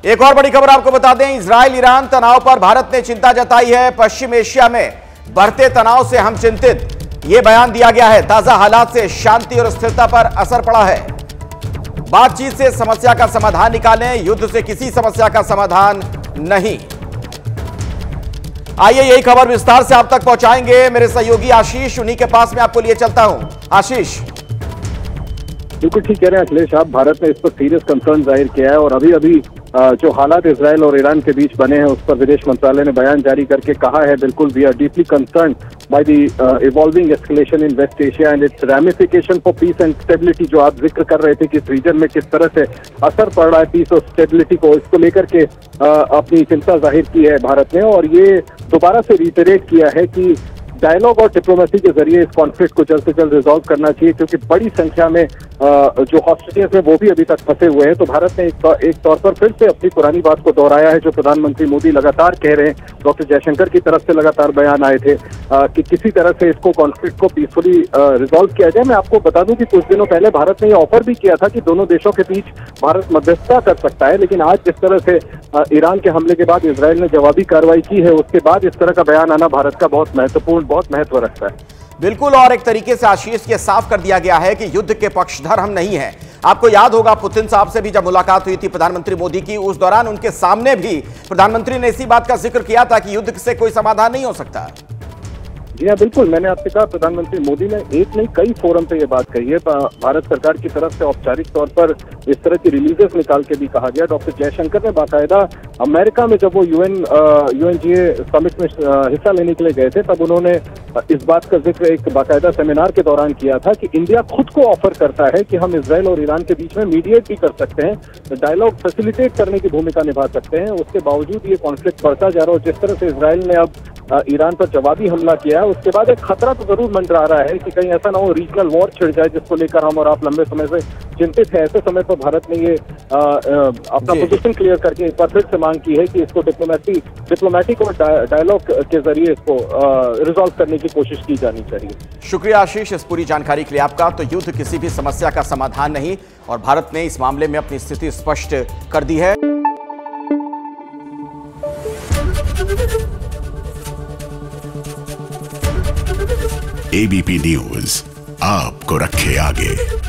एक और बड़ी खबर आपको बता दें, इजराइल ईरान तनाव पर भारत ने चिंता जताई है। पश्चिम एशिया में बढ़ते तनाव से हम चिंतित, यह बयान दिया गया है। ताजा हालात से शांति और स्थिरता पर असर पड़ा है। बातचीत से समस्या का समाधान निकालें, युद्ध से किसी समस्या का समाधान नहीं। आइए यही खबर विस्तार से आप तक पहुंचाएंगे मेरे सहयोगी आशीष, उन्हीं के पास में आपको लिए चलता हूं। आशीष। बिल्कुल ठीक कह रहे हैं अखिलेश आप, भारत ने इस पर सीरियस कंसर्न जाहिर किया है और अभी जो हालात इजराइल और ईरान के बीच बने हैं उस पर विदेश मंत्रालय ने बयान जारी करके कहा है, बिल्कुल we are deeply concern by the evolving escalation in West Asia and its ramification for peace and stability. जो आप जिक्र कर रहे थे कि इस रीजन में किस तरह से असर पड़ रहा है पीस और स्टेबिलिटी को, इसको लेकर के अपनी चिंता जाहिर की है भारत ने और ये दोबारा से रिटरेट किया है कि डायलॉग और डिप्लोमेसी के जरिए इस कॉन्फ्लिक्ट को जल्द से जल्द रिजॉल्व करना चाहिए, क्योंकि बड़ी संख्या में जो हॉस्टिलिटीज हैं वो भी अभी तक फंसे हुए हैं। तो भारत ने एक तौर पर फिर से अपनी पुरानी बात को दोहराया है जो प्रधानमंत्री मोदी लगातार कह रहे हैं। डॉक्टर जयशंकर की तरफ से लगातार बयान आए थे कि किसी तरह से इसको कॉन्फ्लिक्ट को पीसफुली रिजॉल्व किया जाए। मैं आपको बता दूं कि कुछ दिनों पहले भारत ने ये ऑफर भी किया था कि दोनों देशों के बीच भारत मध्यस्थता कर सकता है, लेकिन आज जिस तरह से ईरान के हमले के बाद इजराइल ने जवाबी कार्रवाई की है उसके बाद इस तरह का बयान आना भारत का बहुत महत्व रखता है। बिल्कुल, और एक तरीके से आशीष ये साफ कर दिया गया है कि युद्ध के पक्षधर हम नहीं हैं। आपको याद होगा पुतिन साहब से भी जब मुलाकात हुई थी प्रधानमंत्री मोदी की, उस दौरान उनके सामने भी प्रधानमंत्री ने इसी बात का जिक्र किया था कि युद्ध से कोई समाधान नहीं हो सकता। जी हाँ बिल्कुल, मैंने आपसे कहा प्रधानमंत्री मोदी ने एक नहीं कई फोरम पे ये बात कही है। भारत सरकार की तरफ से औपचारिक तौर पर इस तरह की रिलीजेस निकाल के भी कहा गया। डॉक्टर जयशंकर ने बाकायदा अमेरिका में जब वो यूएनजीए समिट में हिस्सा लेने के लिए गए थे तब उन्होंने इस बात का जिक्र एक बाकायदा सेमिनार के दौरान किया था कि इंडिया खुद को ऑफर करता है कि हम इजराइल और ईरान के बीच में मीडिएट भी कर सकते हैं, डायलॉग फैसिलिटेट करने की भूमिका निभा सकते हैं। उसके बावजूद ये कॉन्फ्लिक्ट बढ़ता जा रहा है और जिस तरह से इजराइल ने अब ईरान पर जवाबी हमला किया है उसके बाद एक खतरा तो जरूर मंडरा रहा है कि कहीं ऐसा ना हो रीजनल वॉर छिड़ जाए, जिसको लेकर हम और आप लंबे समय से चिंतित है। ऐसे समय पर भारत ने ये अपना पोजीशन क्लियर करके एक बार फिर से मांग की है कि इसको डिप्लोमेटिक और डायलॉग के जरिए इसको रिजॉल्व करने की कोशिश की जानी चाहिए। शुक्रिया आशीष इस पूरी जानकारी के लिए आपका। तो युद्ध किसी भी समस्या का समाधान नहीं और भारत ने इस मामले में अपनी स्थिति स्पष्ट कर दी है। एबीपी न्यूज आपको रखे आगे।